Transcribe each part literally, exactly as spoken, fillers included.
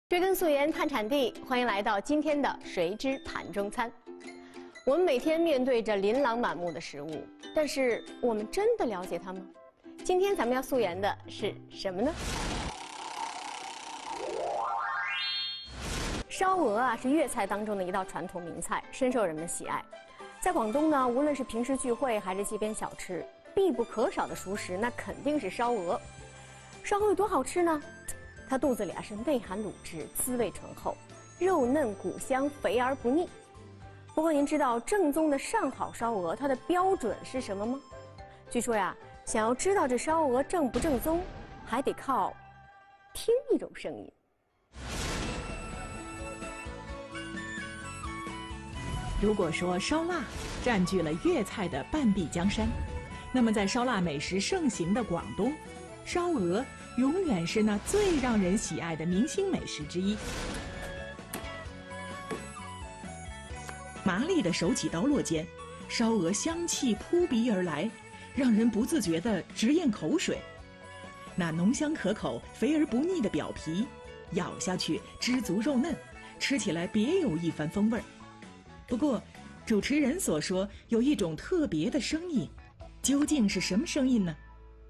追根溯源探产地，欢迎来到今天的谁知盘中餐。我们每天面对着琳琅满目的食物，但是我们真的了解它吗？今天咱们要溯源的是什么呢？烧鹅啊，是粤菜当中的一道传统名菜，深受人们喜爱。在广东呢，无论是平时聚会还是街边小吃，必不可少的熟食，那肯定是烧鹅。烧鹅有多好吃呢？它肚子里啊是内含卤汁，滋味醇厚，肉嫩骨香，肥而不腻。不过您知道正宗的上好烧鹅它的标准是什么吗？据说呀，想要知道这烧鹅正不正宗，还得靠听一种声音。 如果说烧腊占据了粤菜的半壁江山，那么在烧腊美食盛行的广东，烧鹅永远是那最让人喜爱的明星美食之一。麻利的手起刀落间，烧鹅香气扑鼻而来，让人不自觉地直咽口水。那浓香可口、肥而不腻的表皮，咬下去汁足肉嫩，吃起来别有一番风味儿。不过，主持人所说有一种特别的声音，究竟是什么声音呢？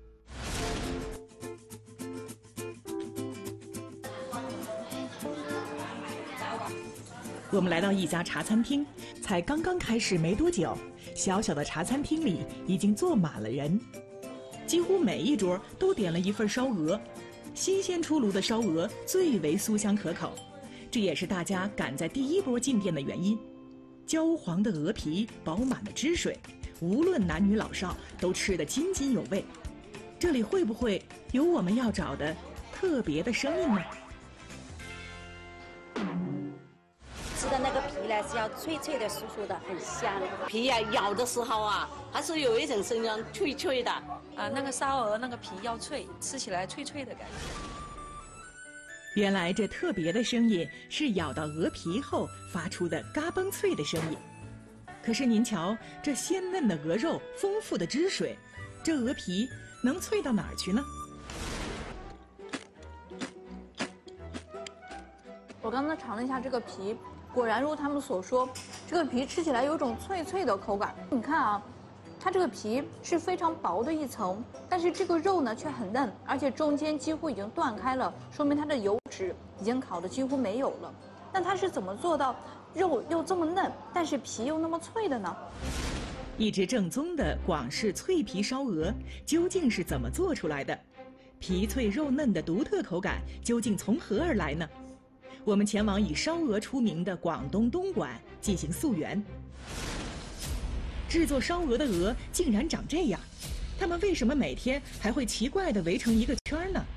我们来到一家茶餐厅，才刚刚开始没多久，小小的茶餐厅里已经坐满了人，几乎每一桌都点了一份烧鹅。新鲜出炉的烧鹅最为酥香可口，这也是大家赶在第一波进店的原因。焦黄的鹅皮，饱满的汁水，无论男女老少都吃得津津有味。这里会不会有我们要找的特别的声音呢？ 吃的那个皮呢是要脆脆的、酥酥的，很香。 皮呀、啊，咬的时候啊，还是有一种声音脆脆的啊。那个烧鹅那个皮要脆，吃起来脆脆的感觉。 原来这特别的声音是咬到鹅皮后发出的嘎嘣脆的声音。可是您瞧，这鲜嫩的鹅肉，丰富的汁水，这鹅皮能脆到哪儿去呢？ 我刚才尝了一下这个皮，果然如他们所说，这个皮吃起来有种脆脆的口感。你看啊，它这个皮是非常薄的一层，但是这个肉呢却很嫩，而且中间几乎已经断开了，说明它的油脂已经烤得几乎没有了。那它是怎么做到肉又这么嫩，但是皮又那么脆的呢？ 一只正宗的广式脆皮烧鹅究竟是怎么做出来的？皮脆肉嫩的独特口感究竟从何而来呢？我们前往以烧鹅出名的广东东莞进行溯源。制作烧鹅的鹅竟然长这样，它们为什么每天还会奇怪地围成一个圈呢？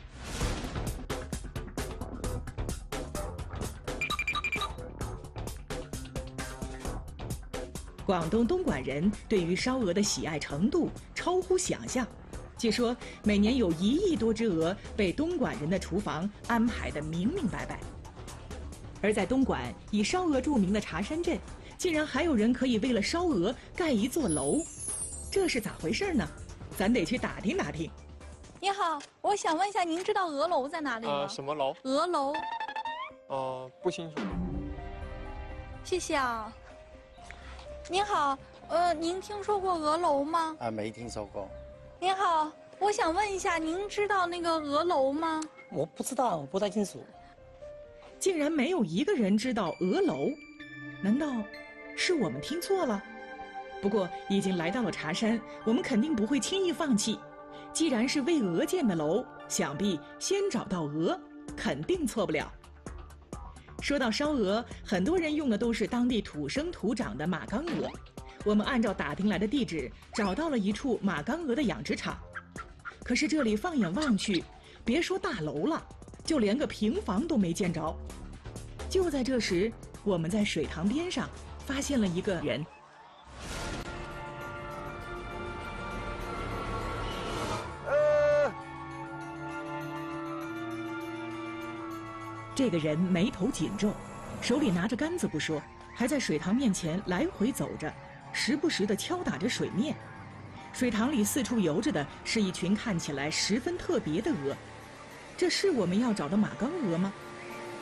广东东莞人对于烧鹅的喜爱程度超乎想象，据说每年有一亿多只鹅被东莞人的厨房安排得明明白白。而在东莞以烧鹅著名的茶山镇，竟然还有人可以为了烧鹅盖一座楼，这是咋回事呢？咱得去打听打听。 你好，我想问一下，您知道鹅楼在哪里吗？ 呃，什么楼？ 鹅楼。 呃，不清楚。 谢谢啊。您好，呃，您听说过鹅楼吗？ 啊，没听说过。 您好，我想问一下，您知道那个鹅楼吗？ 我不知道，我不太清楚。 竟然没有一个人知道鹅楼，难道是我们听错了？不过已经来到了茶山，我们肯定不会轻易放弃。既然是为鹅建的楼，想必先找到鹅，肯定错不了。说到烧鹅，很多人用的都是当地土生土长的马缸鹅。我们按照打听来的地址，找到了一处马缸鹅的养殖场。可是这里放眼望去，别说大楼了，就连个平房都没见着。就在这时，我们在水塘边上发现了一个人。呃、这个人眉头紧皱，手里拿着杆子不说，还在水塘面前来回走着，时不时地敲打着水面。水塘里四处游着的是一群看起来十分特别的鹅。这是我们要找的马缸鹅吗？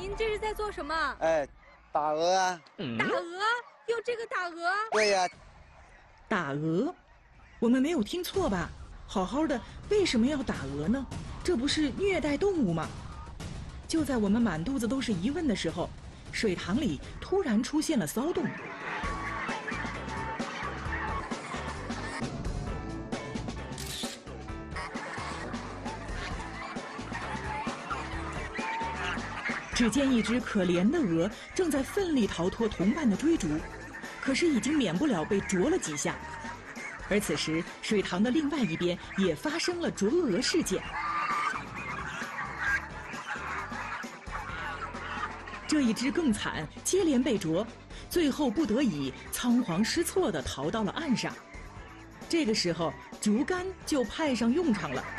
您这是在做什么？ 哎，打鹅啊！ 打鹅？用这个打鹅？ 对呀、啊， 打鹅，我们没有听错吧？好好的，为什么要打鹅呢？这不是虐待动物吗？就在我们满肚子都是疑问的时候，水塘里突然出现了骚动。只见一只可怜的鹅正在奋力逃脱同伴的追逐，可是已经免不了被啄了几下。而此时，水塘的另外一边也发生了啄鹅事件。这一只更惨，接连被啄，最后不得已仓皇失措地逃到了岸上。这个时候，竹竿就派上用场了。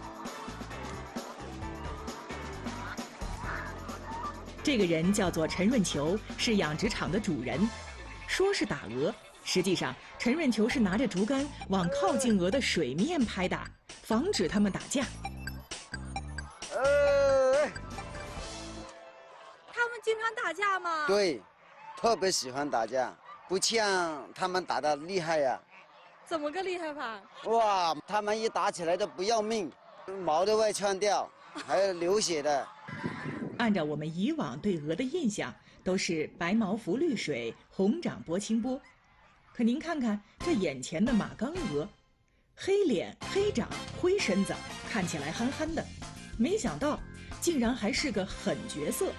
这个人叫做陈润球，是养殖场的主人。说是打鹅，实际上陈润球是拿着竹竿往靠近鹅的水面拍打，防止它们打架。 呃， 他们经常打架吗？ 对，特别喜欢打架，不像他们打得厉害呀、啊。 怎么个厉害法？ 哇，他们一打起来都不要命，毛都会窜掉，还有流血的。 按照我们以往对鹅的印象，都是白毛浮绿水，红掌拨清波。可您看看这眼前的马缸鹅，黑脸、黑掌、灰身子，看起来憨憨的，没想到竟然还是个狠角色。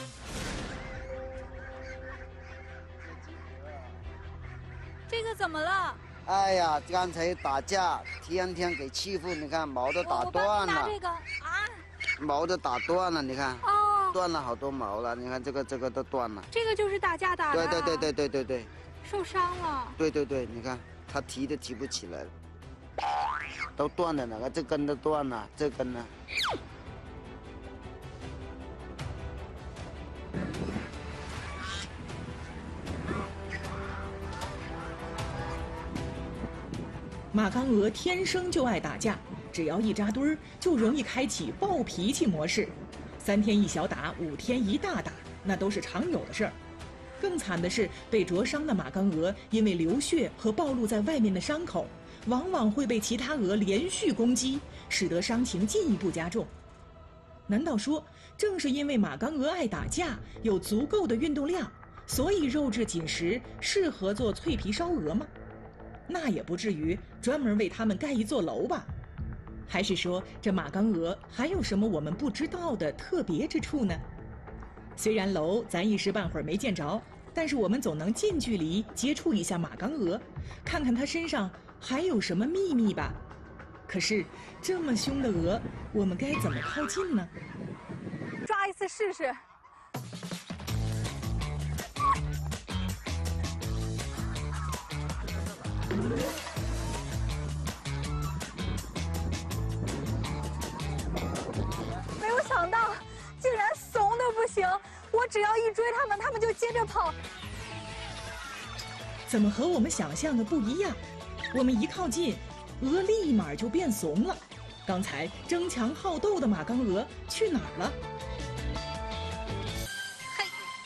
这个怎么了？ 哎呀，刚才打架，天天给欺负，你看毛都打断了。 我帮你拿这个啊。 毛都打断了，你看。 哦。 断了好多毛了，你看这个这个都断了。 这个就是打架打的。 对对对对对对对。 受伤了。 对对对，你看他提都提不起来了，都断了，那个这根都断了，这根呢？ 马缸鹅天生就爱打架，只要一扎堆儿，就容易开启暴脾气模式。三天一小打，五天一大打，那都是常有的事儿。更惨的是，被灼伤的马缸鹅因为流血和暴露在外面的伤口，往往会被其他鹅连续攻击，使得伤情进一步加重。难道说，正是因为马缸鹅爱打架，有足够的运动量，所以肉质紧实，适合做脆皮烧鹅吗？那也不至于专门为它们盖一座楼吧？还是说这马缸鹅还有什么我们不知道的特别之处呢？虽然楼咱一时半会儿没见着，但是我们总能近距离接触一下马缸鹅，看看它身上还有什么秘密吧。可是这么凶的鹅，我们该怎么靠近呢？ 抓一次试试。没有想到，竟然怂的不行！我只要一追他们，他们就接着跑。 怎么和我们想象的不一样？我们一靠近，鹅立马就变怂了。刚才争强好斗的马缸鹅去哪儿了？ 嘿，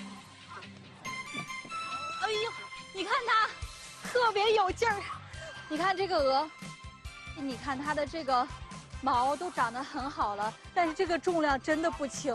哎呦，你看它，特别有劲儿。你看这个鹅，你看它的这个毛都长得很好了，但是这个重量真的不轻。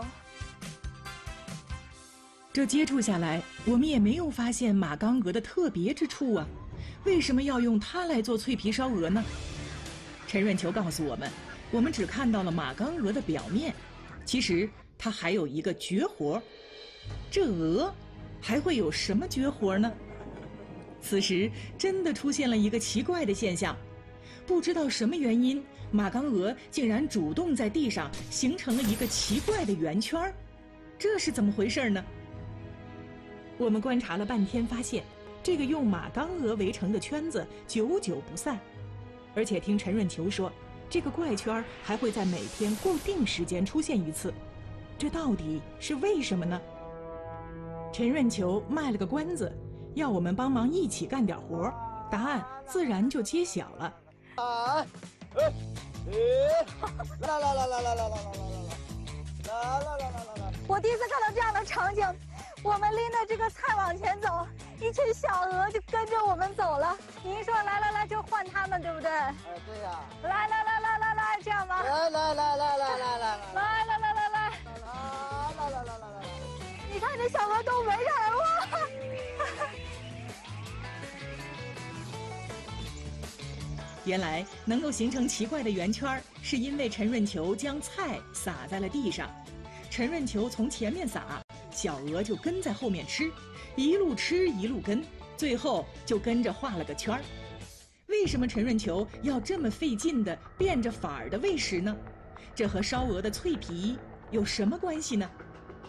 这接触下来，我们也没有发现马缸鹅的特别之处啊，为什么要用它来做脆皮烧鹅呢？陈润球告诉我们，我们只看到了马缸鹅的表面，其实它还有一个绝活。这鹅还会有什么绝活呢？此时真的出现了一个奇怪的现象，不知道什么原因，马缸鹅竟然主动在地上形成了一个奇怪的圆圈，这是怎么回事呢？我们观察了半天，发现这个用马缸鹅围成的圈子久久不散，而且听陈润球说，这个怪圈还会在每天固定时间出现一次，这到底是为什么呢？陈润球卖了个关子，要我们帮忙一起干点活，答案自然就揭晓了。 啊！哎，来来来来来来来来来来来来来来来来来。 我第一次看到这样的场景，我们拎着这个菜往前走，一群小鹅就跟着我们走了。您说来来来就换它们，对不对？ 哎，对呀、啊。 来来来来来来，这样吗？ 来来来来来来来来来来来来来， 来来来来来来， 你看这小鹅都围上来了。 原来能够形成奇怪的圆圈，是因为陈润球将菜撒在了地上，陈润球从前面撒，小鹅就跟在后面吃，一路吃一路跟，最后就跟着画了个圈儿。为什么陈润球要这么费劲的变着法儿的喂食呢？这和烧鹅的脆皮有什么关系呢？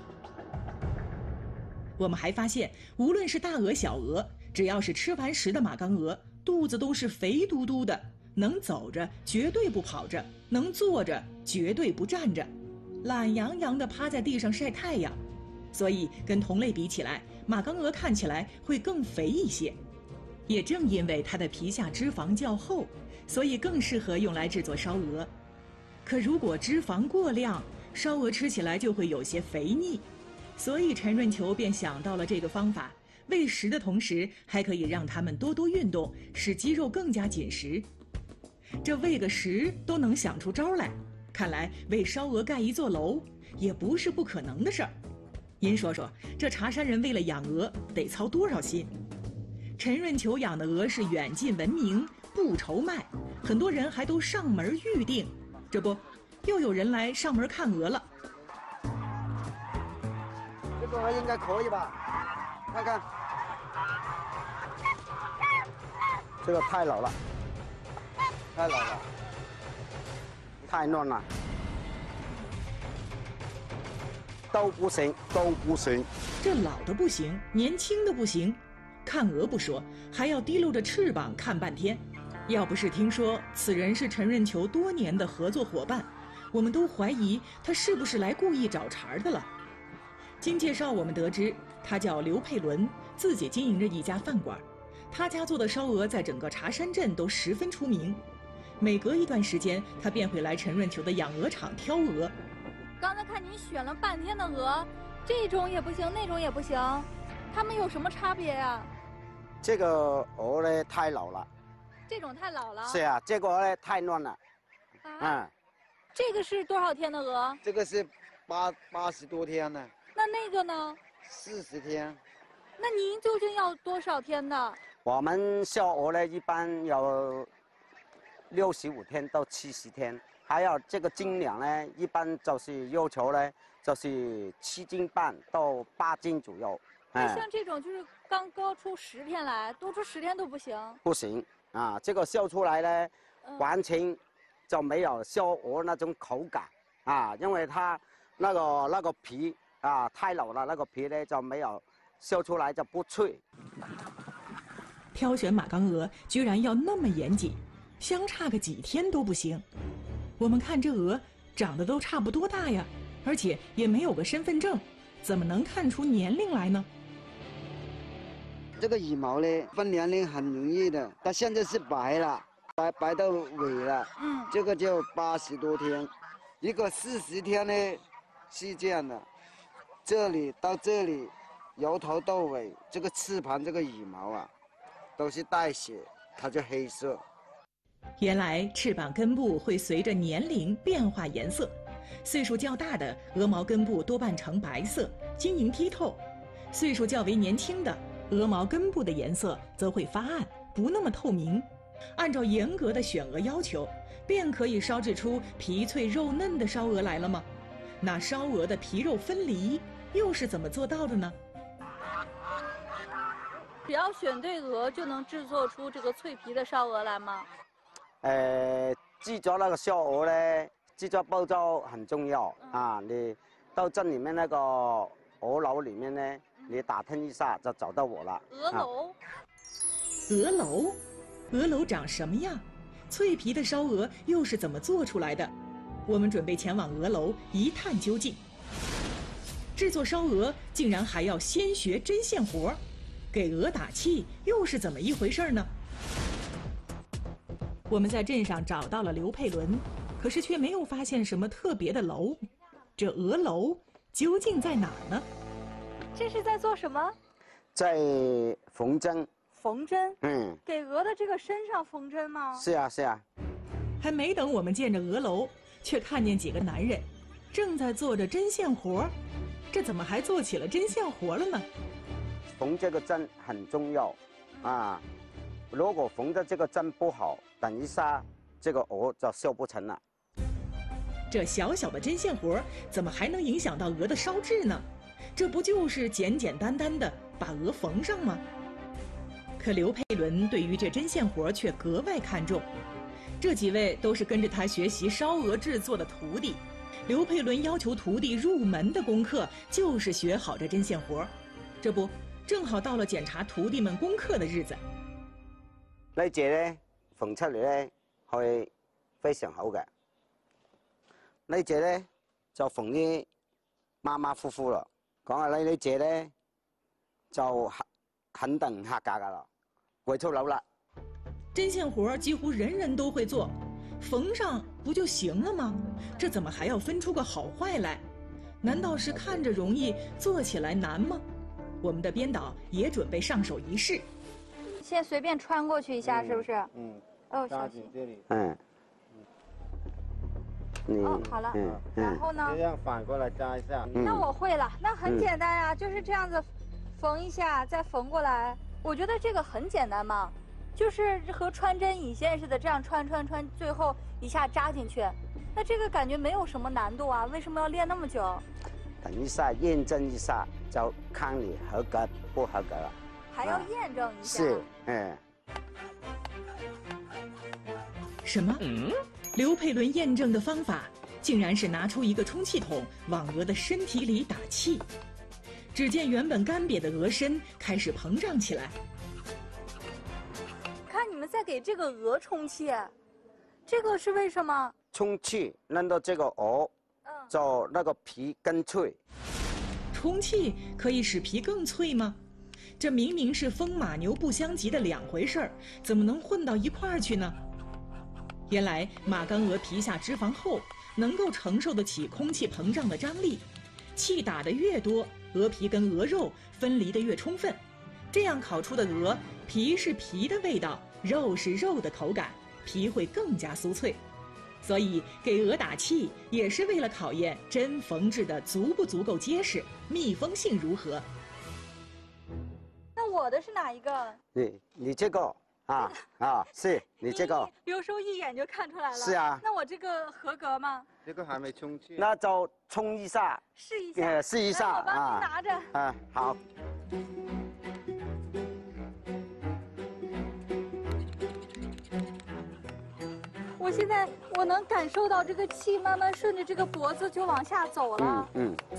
我们还发现，无论是大鹅小鹅，只要是吃完食的马缸鹅，肚子都是肥嘟嘟的，能走着绝对不跑着，能坐着绝对不站着，懒洋洋地趴在地上晒太阳。所以跟同类比起来，马缸鹅看起来会更肥一些。也正因为它的皮下脂肪较厚，所以更适合用来制作烧鹅。可如果脂肪过量，烧鹅吃起来就会有些肥腻。所以陈润球便想到了这个方法，喂食的同时还可以让它们多多运动，使肌肉更加紧实。这喂个食都能想出招来，看来为烧鹅盖一座楼也不是不可能的事儿。您说说，这茶山人为了养鹅得操多少心？陈润球养的鹅是远近闻名，不愁卖，很多人还都上门预定。这不，又有人来上门看鹅了。 这个鹅应该可以吧？看看，这个太老了，太老了，太嫩了，都不行，都不行。 这老的不行，年轻的不行。看鹅不说，还要提溜着翅膀看半天。要不是听说此人是陈润球多年的合作伙伴，我们都怀疑他是不是来故意找茬的了。经介绍我们得知，他叫刘佩伦，自己经营着一家饭馆。他家做的烧鹅在整个茶山镇都十分出名。每隔一段时间，他便会来陈润球的养鹅场挑鹅。 刚才看您选了半天的鹅，这种也不行，那种也不行，它们有什么差别呀？ 这个鹅呢太老了， 这种太老了。 是啊，这个鹅呢太嫩了。 啊， 嗯， 这个是多少天的鹅？ 这个是八八十多天呢。 那那个呢？ 四十天。 那您究竟要多少天的？ 我们烧鹅呢，一般有六十五天到七十天，还有这个斤两呢，一般就是要求呢，就是七斤半到八斤左右。 那像这种就是刚高出十天来，多出十天都不行。 不行啊，这个烧出来呢， 嗯、 完全就没有烧鹅那种口感啊，因为它那个那个皮啊太老了，那个皮呢就没有烧出来就不脆。 挑选马缸鹅居然要那么严谨，相差个几天都不行。我们看这鹅长得都差不多大呀，而且也没有个身份证，怎么能看出年龄来呢？ 这个羽毛呢，分年龄很容易的，它现在是白了，白白到尾了。嗯，这个就八十多天，一个四十天呢，是这样的，这里到这里，由头到尾，这个翅膀这个羽毛啊，都是带血，它就黑色。 原来翅膀根部会随着年龄变化颜色，岁数较大的鹅毛根部多半呈白色，晶莹剔透；岁数较为年轻的鹅毛根部的颜色则会发暗，不那么透明。按照严格的选鹅要求，便可以烧制出皮脆肉嫩的烧鹅来了吗？那烧鹅的皮肉分离又是怎么做到的呢？ 只要选对鹅，就能制作出这个脆皮的烧鹅来吗？ 呃，制作那个烧鹅呢，制作步骤很重要、嗯、啊！你到镇里面那个鹅楼里面呢，你打听一下就找到我了。 鹅楼、啊， 鹅楼，鹅楼长什么样？脆皮的烧鹅又是怎么做出来的？我们准备前往鹅楼一探究竟。制作烧鹅竟然还要先学针线活，给鹅打气又是怎么一回事呢？我们在镇上找到了刘佩伦，可是却没有发现什么特别的楼。这鹅楼究竟在哪儿呢？ 这是在做什么？ 在缝针。 缝针？ 嗯。 给鹅的这个身上缝针吗？ 是啊，是啊。 还没等我们见着鹅楼，却看见几个男人正在做着针线活儿。这怎么还做起了针线活了呢？ 缝这个针很重要啊！如果缝的这个针不好，等一下这个鹅就绣不成了。 这小小的针线活怎么还能影响到鹅的烧制呢？这不就是简简单单的把鹅缝上吗？可刘佩伦对于这针线活却格外看重。这几位都是跟着他学习烧鹅制作的徒弟。刘佩伦要求徒弟入门的功课就是学好这针线活。这不，正好到了检查徒弟们功课的日子。 呢隻咧縫出嚟咧係非常好嘅。呢隻咧就縫啲馬馬虎虎咯。講下呢呢隻咧就肯定唔合格噶啦，會出樓啦。 针线活几乎人人都会做，缝上不就行了吗？这怎么还要分出个好坏来？难道是看着容易，做起来难吗？我们的编导也准备上手一试。 先随便穿过去一下，是不是？ 嗯。 哦，小心。 这里。 嗯。 哦，好了。嗯。然后呢？ 这样反过来扎一下。 那我会了，那很简单呀，就是这样子缝一下，再缝过来。我觉得这个很简单嘛。就是和穿针引线似的，这样穿穿穿，最后一下扎进去，那这个感觉没有什么难度啊，为什么要练那么久？ 等一下验证一下，就看你合格不合格了。 还要验证一下？ 是，嗯。 什么？刘佩伦验证的方法，竟然是拿出一个充气筒往鹅的身体里打气。只见原本干瘪的鹅身开始膨胀起来。 看你们在给这个鹅充气，这个是为什么？ 充气让到这个鹅，就那个皮更脆。 充气可以使皮更脆吗？这明明是风马牛不相及的两回事儿，怎么能混到一块儿去呢？原来马缸鹅皮下脂肪厚，能够承受得起空气膨胀的张力，气打得越多，鹅皮跟鹅肉分离得越充分。这样烤出的鹅皮是皮的味道，肉是肉的口感，皮会更加酥脆。所以给鹅打气也是为了考验针缝制的足不足够结实，密封性如何。 那我的是哪一个？ 你你这个啊啊，是你这个。 刘叔一眼就看出来了。 是啊。 那我这个合格吗？ 这个还没充气。 那就冲一下。 试一下。 呃，试一下我帮您拿着。 啊，好。 我现在我能感受到这个气慢慢顺着这个脖子就往下走了。 嗯嗯。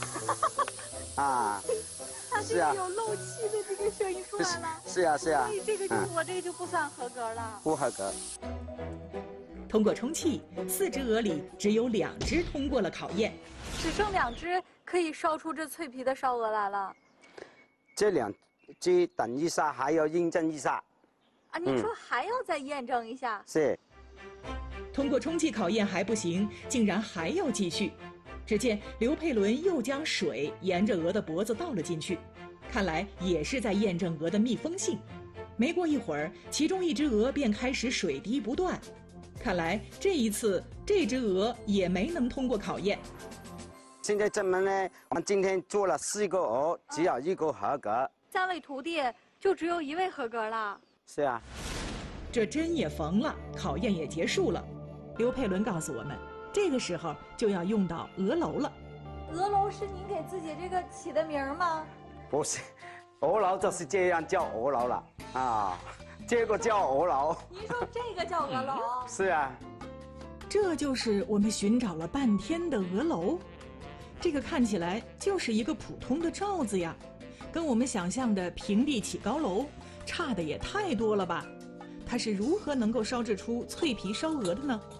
啊。 它这个有漏气的这个声音出来了。 是啊是啊。 所以这个就我这个就不算合格了。 不合格。 通过充气，四只鹅里只有两只通过了考验。 只剩两只可以烧出这脆皮的烧鹅来了。 这两只等一下还要验证一下。 啊，您说还要再验证一下？ 是。 通过充气考验还不行，竟然还要继续。只见刘佩伦又将水沿着鹅的脖子倒了进去，看来也是在验证鹅的密封性。没过一会儿，其中一只鹅便开始水滴不断，看来这一次这只鹅也没能通过考验。 现在证明呢，我们今天做了四个鹅，只有一个合格。 三位徒弟就只有一位合格了。 是啊。 这针也缝了，考验也结束了。刘佩伦告诉我们，这个时候就要用到鹅楼了。 鹅楼是您给自己这个起的名吗？ 不是，鹅楼就是这样叫鹅楼了啊，这个叫鹅楼。 您说这个叫鹅楼？ 是啊。 这就是我们寻找了半天的鹅楼。这个看起来就是一个普通的罩子呀，跟我们想象的平地起高楼差的也太多了吧？它是如何能够烧制出脆皮烧鹅的呢？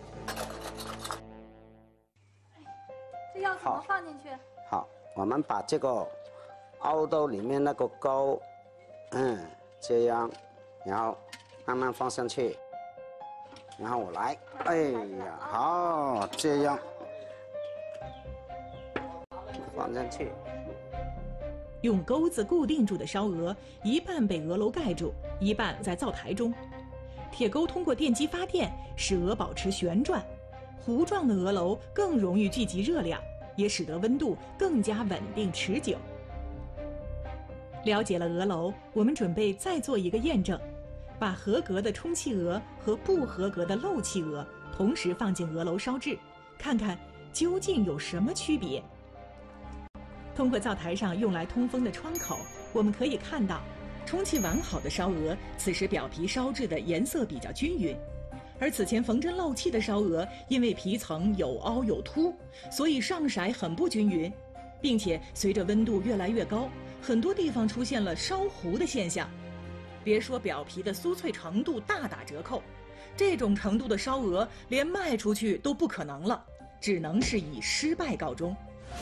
这要怎么放进去？ 好，我们把这个凹到里面那个钩，嗯，这样，然后慢慢放上去，然后我来，哎呀，好，这样。 放上去。 用钩子固定住的烧鹅，一半被鹅楼盖住，一半在灶台中。铁钩通过电机发电，使鹅保持旋转。弧状的鹅楼更容易聚集热量，也使得温度更加稳定持久。了解了鹅楼，我们准备再做一个验证，把合格的充气鹅和不合格的漏气鹅同时放进鹅楼烧制，看看究竟有什么区别。通过灶台上用来通风的窗口，我们可以看到，充气完好的烧鹅此时表皮烧制的颜色比较均匀，而此前缝针漏气的烧鹅因为皮层有凹有凸，所以上色很不均匀，并且随着温度越来越高，很多地方出现了烧糊的现象。别说表皮的酥脆程度大打折扣，这种程度的烧鹅连卖出去都不可能了，只能是以失败告终。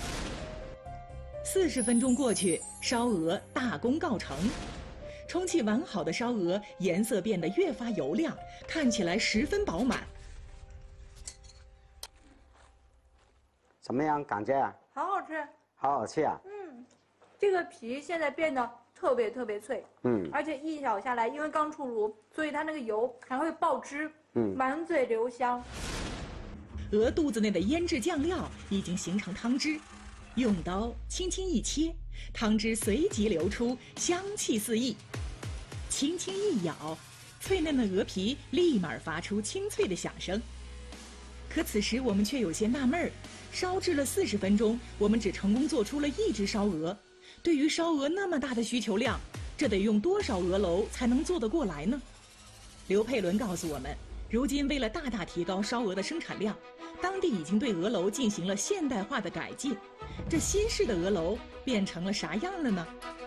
四十分钟过去，烧鹅大功告成。充气完好的烧鹅颜色变得越发油亮，看起来十分饱满。 怎么样？感觉啊？ 好好吃， 好好吃啊！ 嗯，这个皮现在变得特别特别脆， 嗯， 而且一咬下来，因为刚出炉，所以它那个油还会爆汁， 嗯， 满嘴留香。 鹅肚子内的腌制酱料已经形成汤汁。用刀轻轻一切，汤汁随即流出，香气四溢。轻轻一咬，脆嫩的鹅皮立马发出清脆的响声。可此时我们却有些纳闷儿，烧制了四十分钟，我们只成功做出了一只烧鹅。对于烧鹅那么大的需求量，这得用多少鹅楼才能做得过来呢？刘佩伦告诉我们，如今为了大大提高烧鹅的生产量，当地已经对鹅楼进行了现代化的改进。这新式的鹅楼变成了啥样了呢？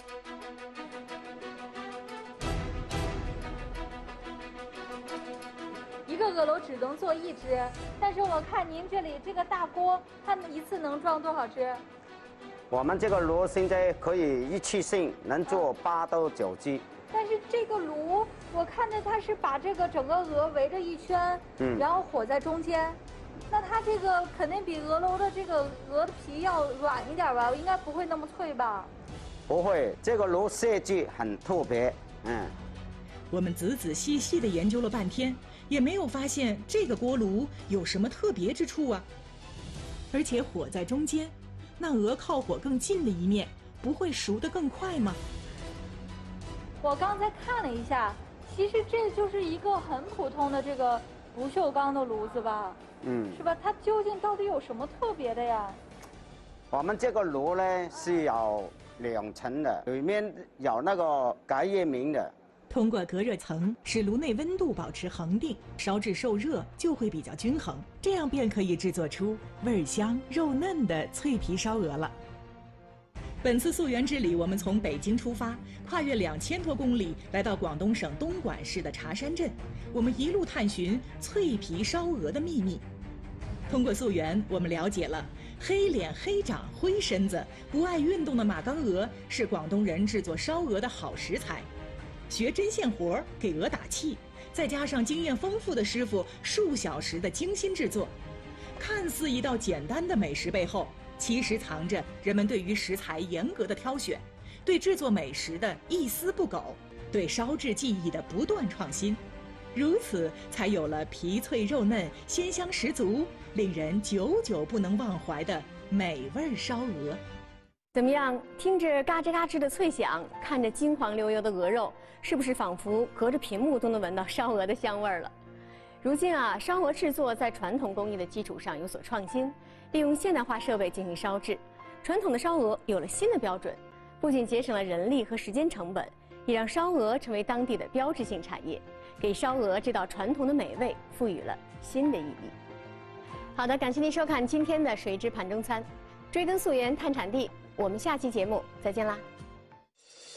一个鹅楼只能做一只，但是我看您这里这个大锅，它一次能装多少只？ 我们这个炉现在可以一次性能做八到九只。 但是这个炉，我看着它是把这个整个鹅围着一圈，嗯，然后火在中间。那它这个肯定比鹅楼的这个鹅的皮要软一点吧？应该不会那么脆吧？ 不会，这个炉设计很特别，嗯。 我们仔仔细细地研究了半天，也没有发现这个锅炉有什么特别之处啊。而且火在中间，那鹅靠火更近的一面，不会熟得更快吗？ 我刚才看了一下，其实这就是一个很普通的这个不锈钢的炉子吧？嗯，是吧？它究竟到底有什么特别的呀？ 我们这个炉呢是有两层的，里面有那个隔热棉的。 通过隔热层，使炉内温度保持恒定，烧制受热就会比较均衡，这样便可以制作出味香肉嫩的脆皮烧鹅了。本次溯源之旅，我们从北京出发，跨越两千多公里，来到广东省东莞市的茶山镇。我们一路探寻脆皮烧鹅的秘密。通过溯源，我们了解了黑脸、黑掌、灰身子、不爱运动的马缸鹅是广东人制作烧鹅的好食材。学针线活儿给鹅打气，再加上经验丰富的师傅数小时的精心制作，看似一道简单的美食背后，其实藏着人们对于食材严格的挑选，对制作美食的一丝不苟，对烧制技艺的不断创新。如此才有了皮脆肉嫩、鲜香十足、令人久久不能忘怀的美味烧鹅。 怎么样？听着嘎吱嘎吱的脆响，看着金黄流油的鹅肉，是不是仿佛隔着屏幕都能闻到烧鹅的香味儿了？如今啊，烧鹅制作在传统工艺的基础上有所创新，利用现代化设备进行烧制，传统的烧鹅有了新的标准，不仅节省了人力和时间成本，也让烧鹅成为当地的标志性产业，给烧鹅这道传统的美味赋予了新的意义。好的，感谢您收看今天的《谁知盘中餐》，追根溯源探产地，我们下期节目再见啦。